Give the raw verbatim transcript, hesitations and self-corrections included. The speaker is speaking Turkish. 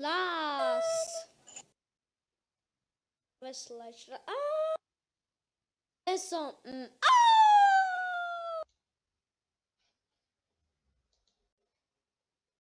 Las. Ve slash. Aa. En son. Hmm. Aa!